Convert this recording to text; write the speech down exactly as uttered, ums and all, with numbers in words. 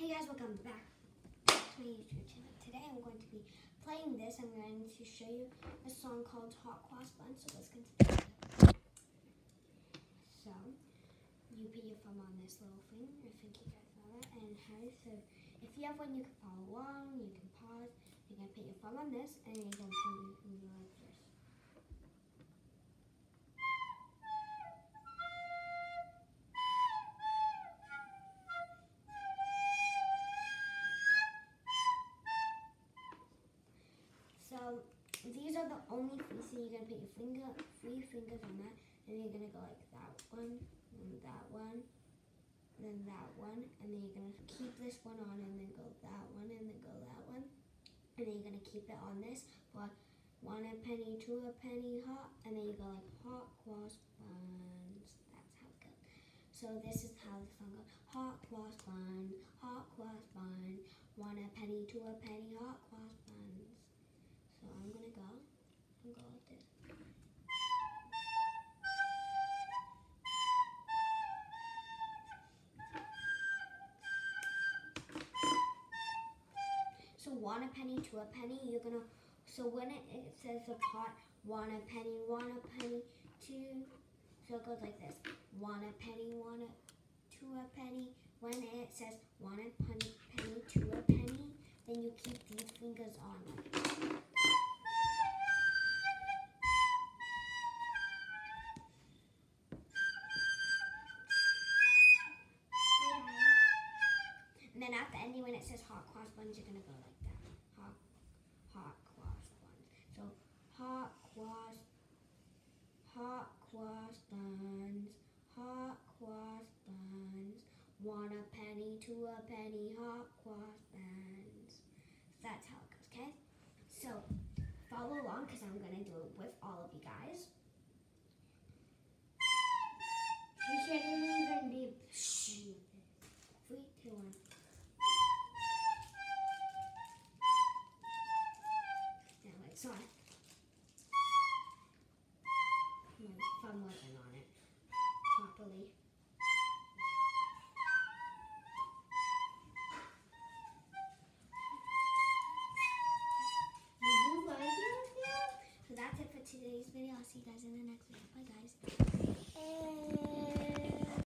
Hey guys, welcome back to my YouTube channel. Today I'm going to be playing this. I'm going to show you a song called Hot Cross Bun. So let's continue. So you put your thumb on this little thing. I think you guys know that. And how so if you have one, you can follow along. You can pause. You're going to put your thumb on this, and you're going to move like this. So these are the only three. So you're gonna put your finger, three fingers on that, and you're gonna go like that one, and that one, then that one, and then you're gonna keep this one on, and then go that one, and then go that one, and then you're gonna keep it on this for one a penny, two a penny, hot, and then you go like hot cross buns. That's how it goes. So this is how the song goes: hot cross bun, hot cross bun, one a penny, two a penny, hot cross buns. So I'm gonna go, I'm gonna go like this. So one a penny, two a penny, you're gonna, so when it, it says the pot, one a penny, one a penny, two, so it goes like this. One a penny, one a, two a penny. When it says one a penny, penny, two a penny, then you keep these fingers on like this. And then at the ending, when it says hot cross buns, you're gonna go like that. Hot, hot cross buns. So hot cross, hot cross buns, hot cross buns. One a penny, two a penny, hot cross buns. That's how it goes, okay? So follow along, because I'm gonna do it with all of you guys. You shouldn't even be. Three, two, one. Sorry.